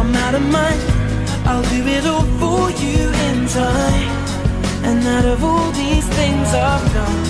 I'm out of mind. I'll do it all for you in time. And out of all these things I've done,